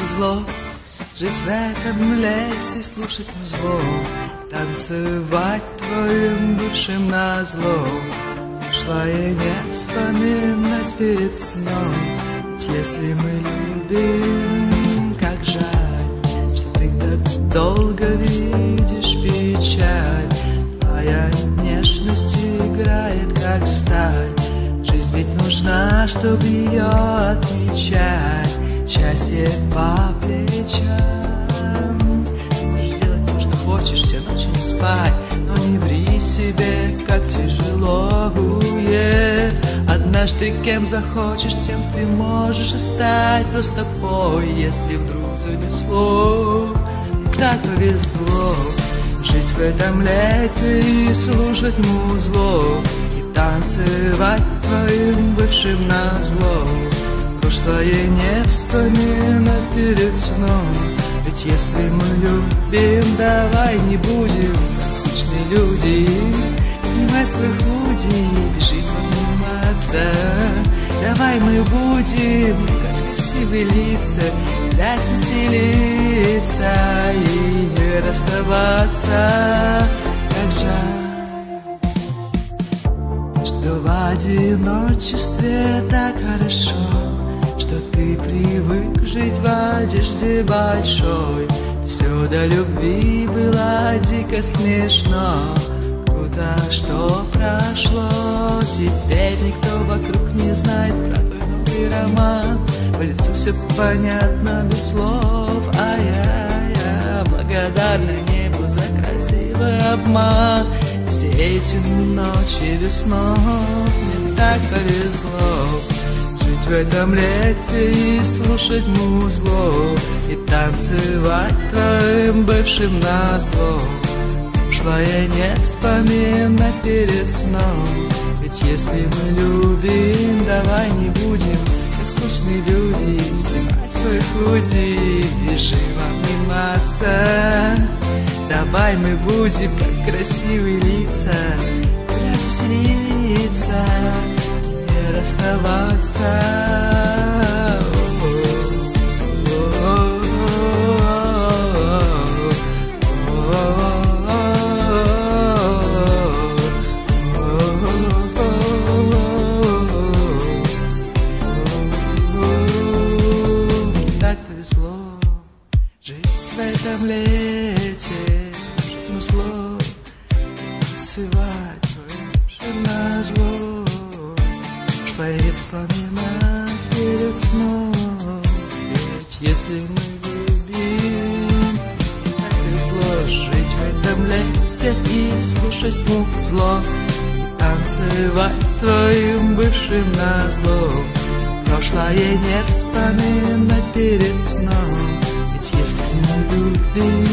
повезло жить в этом лете и слушать музло, танцевать твоим бывшим назло, прошлое не вспоминать перед сном. Ведь если мы любим, как жаль, что ты так долго видишь печаль. Твоя нежность играет, как сталь. Жизнь ведь нужна, чтобы ее отмечать. Счастье по плечам. Можешь делать то, что хочешь, все ночи не спать, но не ври себе, как тяжело. Однажды кем захочешь, тем ты можешь и стать. Просто пой, если вдруг занесло. И так повезло жить в этом лете и слушать музло, и танцевать твоим бывшим назло. Прошлое не вспоминать перед сном. Ведь если мы любим, давай не будем как скучные люди. Снимай свой худи и бежим обниматься. Давай мы будем как красивые лица, опять веселиться и не расставаться. Как жаль, что в одиночестве так хорошо, что ты привык жить в одежде большой. Все до любви было дико смешно. Круто, что прошло. Теперь никто вокруг не знает про твой новый роман. По лицу все понятно без слов. А я благодарна небу за красивый обман. Все эти ночи весной мне так повезло жить в этом лете и слушать музло, и танцевать твоим бывшим назло. Прошлое не вспоминать перед сном. Ведь если мы любим, давай не будем как скучные люди. Снимать свой худи, бежим обниматься. Давай мы будем как красивые лица, гулять, веселиться, не расставаться. Так повезло жить в этом лете, слушать музло и танцевать твоим назло. Прошлое не вспоминать перед сном. Ведь если мы любим, так повезло жить в этом лете и слушать музло, и танцевать твоим бывшим назло. Прошлое не вспоминать перед сном. Ведь если мы любим,